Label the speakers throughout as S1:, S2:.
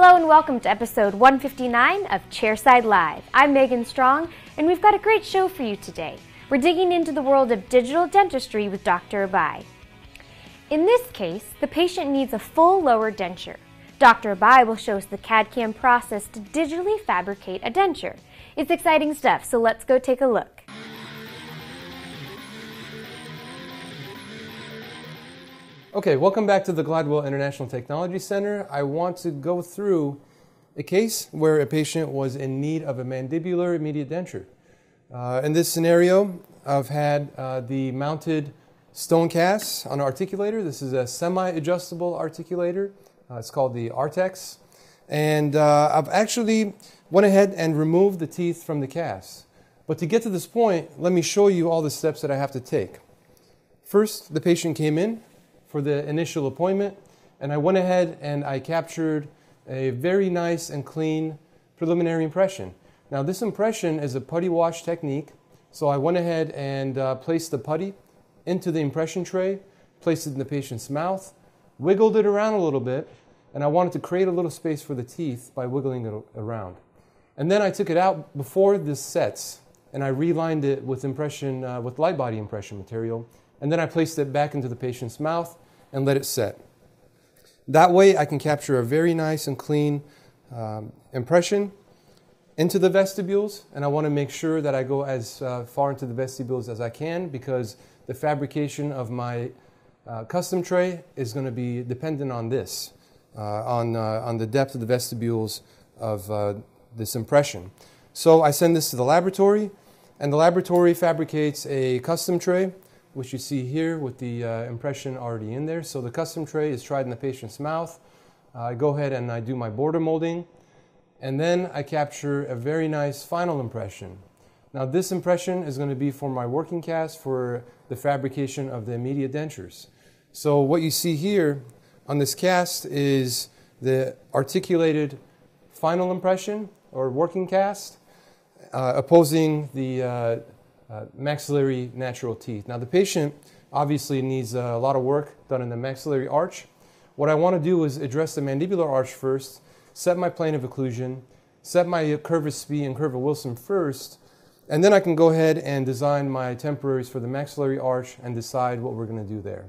S1: Hello and welcome to episode 159 of Chairside Live. I'm Megan Strong, and we've got a great show for you today. We're digging into the world of digital dentistry with Dr. Abai. In this case, the patient needs a full lower denture. Dr. Abai will show us the CAD/CAM process to digitally fabricate a denture. It's exciting stuff, so let's go take a look.
S2: Okay, welcome back to the Gladwell International Technology Center. I want to go through a case where a patient was in need of a mandibular immediate denture. In this scenario, I've had the mounted stone casts on an articulator. This is a semi-adjustable articulator. It's called the Artex. And I've actually went ahead and removed the teeth from the cast. But to get to this point, let me show you all the steps that I have to take. First, the patient came in for the initial appointment, and I went ahead and I captured a very nice and clean preliminary impression. Now this impression is a putty wash technique, so I went ahead and placed the putty into the impression tray, placed it in the patient's mouth, wiggled it around a little bit, and I wanted to create a little space for the teeth by wiggling it around. And then I took it out before this sets, and I relined it with with light body impression material. And then I placed it back into the patient's mouth and let it set. That way I can capture a very nice and clean impression into the vestibules, and I want to make sure that I go as far into the vestibules as I can, because the fabrication of my custom tray is going to be dependent on this, on the depth of the vestibules of this impression. So I send this to the laboratory, and the laboratory fabricates a custom tray, which you see here with the impression already in there. So the custom tray is tried in the patient's mouth. I go ahead and I do my border molding, and then I capture a very nice final impression. Now this impression is going to be for my working cast for the fabrication of the immediate dentures. So what you see here on this cast is the articulated final impression or working cast opposing the maxillary natural teeth. Now the patient obviously needs a lot of work done in the maxillary arch. What I want to do is address the mandibular arch first, set my plane of occlusion, set my curva Spee and curva Wilson first, and then I can go ahead and design my temporaries for the maxillary arch and decide what we're going to do there.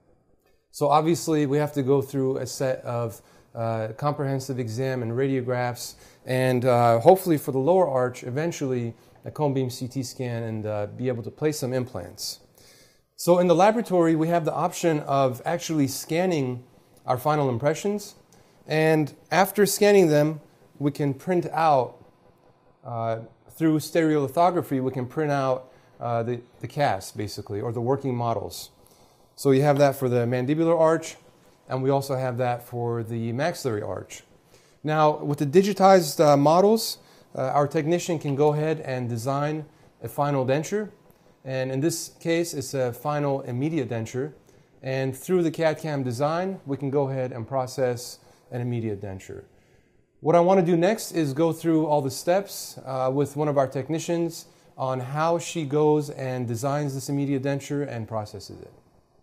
S2: So obviously we have to go through a set of comprehensive exam and radiographs, and hopefully for the lower arch eventually a cone beam CT scan and be able to place some implants. So in the laboratory, we have the option of actually scanning our final impressions, and after scanning them, we can print out, through stereolithography, we can print out the casts, basically, or the working models. So you have that for the mandibular arch, and we also have that for the maxillary arch. Now, with the digitized models, our technician can go ahead and design a final denture, and in this case it's a final immediate denture, and through the CAD/CAM design we can go ahead and process an immediate denture. What I want to do next is go through all the steps with one of our technicians on how she goes and designs this immediate denture and processes it.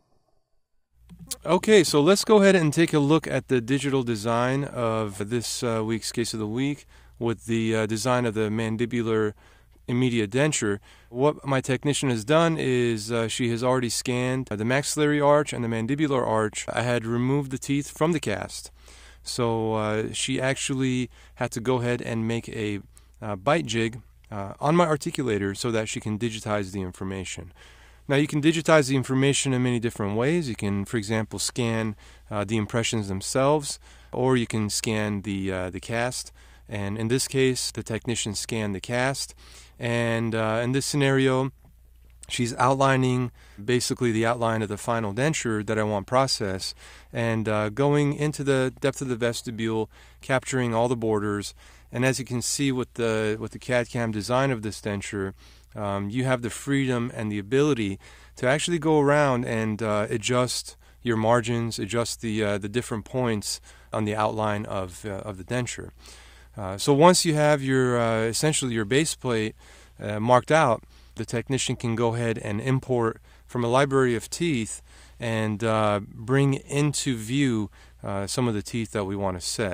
S3: Okay, so let's go ahead and take a look at the digital design of this week's Case of the Week with the design of the mandibular immediate denture. What my technician has done is she has already scanned the maxillary arch and the mandibular arch. I had removed the teeth from the cast. So she actually had to go ahead and make a bite jig on my articulator so that she can digitize the information. Now you can digitize the information in many different ways. You can, for example, scan the impressions themselves, or you can scan the cast. And in this case, the technician scanned the cast. And in this scenario, she's outlining basically the outline of the final denture that I want processed, and going into the depth of the vestibule, capturing all the borders. And as you can see with the CAD/CAM design of this denture, you have the freedom and the ability to actually go around and adjust your margins, adjust the different points on the outline of the denture. So once you have your essentially your base plate marked out, the technician can go ahead and import from a library of teeth and bring into view some of the teeth that we want to set.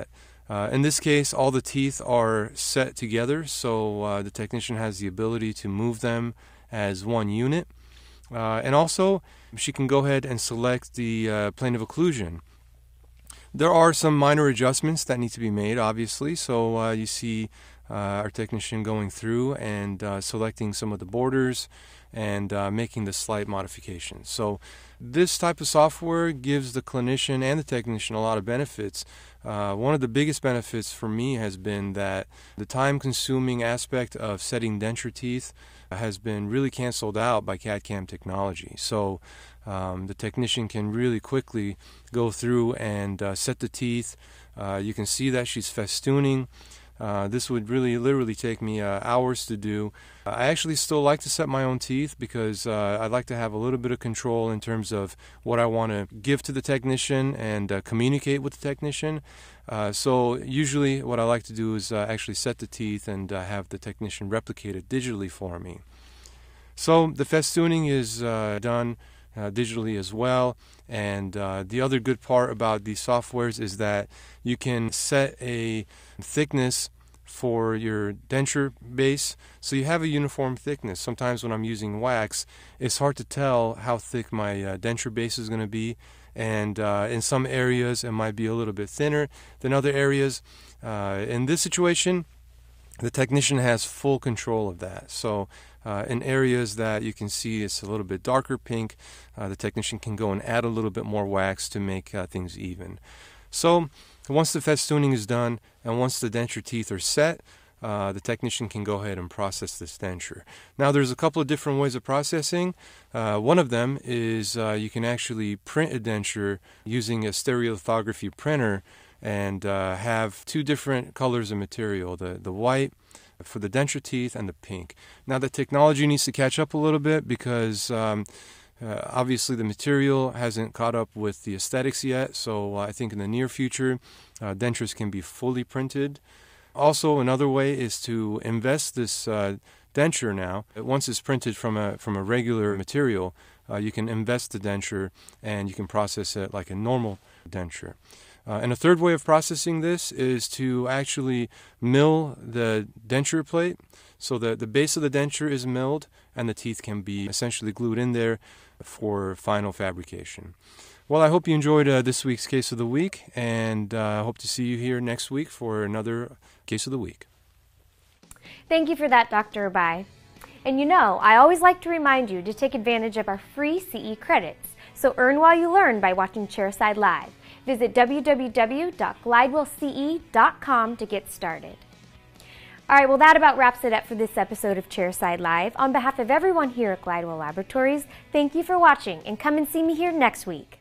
S3: In this case, all the teeth are set together, so the technician has the ability to move them as one unit. And also, she can go ahead and select the plane of occlusion. There are some minor adjustments that need to be made, obviously, so you see our technician going through and selecting some of the borders and making the slight modifications. So this type of software gives the clinician and the technician a lot of benefits. One of the biggest benefits for me has been that the time-consuming aspect of setting denture teeth has been really canceled out by CAD/CAM technology. So the technician can really quickly go through and set the teeth. You can see that she's festooning. This would really literally take me hours to do. I actually still like to set my own teeth because I'd like to have a little bit of control in terms of what I want to give to the technician and communicate with the technician. So usually what I like to do is actually set the teeth and have the technician replicate it digitally for me. So the festooning is done digitally as well, and the other good part about these softwares is that you can set a thickness for your denture base, so you have a uniform thickness. Sometimes when I'm using wax, it's hard to tell how thick my denture base is going to be, and in some areas it might be a little bit thinner than other areas. In this situation, the technician has full control of that. So in areas that you can see it's a little bit darker pink, the technician can go and add a little bit more wax to make things even. So once the festooning is done and once the denture teeth are set, the technician can go ahead and process this denture. Now there's a couple of different ways of processing. One of them is you can actually print a denture using a stereolithography printer and have two different colors of material, the white for the denture teeth and the pink. Now the technology needs to catch up a little bit because obviously the material hasn't caught up with the aesthetics yet, so I think in the near future dentures can be fully printed. Also, another way is to invest this denture now. Once it's printed from a regular material, you can invest the denture and you can process it like a normal denture. And a third way of processing this is to actually mill the denture plate so that the base of the denture is milled and the teeth can be essentially glued in there for final fabrication. Well, I hope you enjoyed this week's Case of the Week, and I hope to see you here next week for another Case of the Week.
S1: Thank you for that, Dr. Abai. And you know, I always like to remind you to take advantage of our free CE credits. So earn while you learn by watching Chairside Live. Visit www.glidewellce.com to get started. All right, well, that about wraps it up for this episode of Chairside Live. On behalf of everyone here at Glidewell Laboratories, thank you for watching, and come and see me here next week.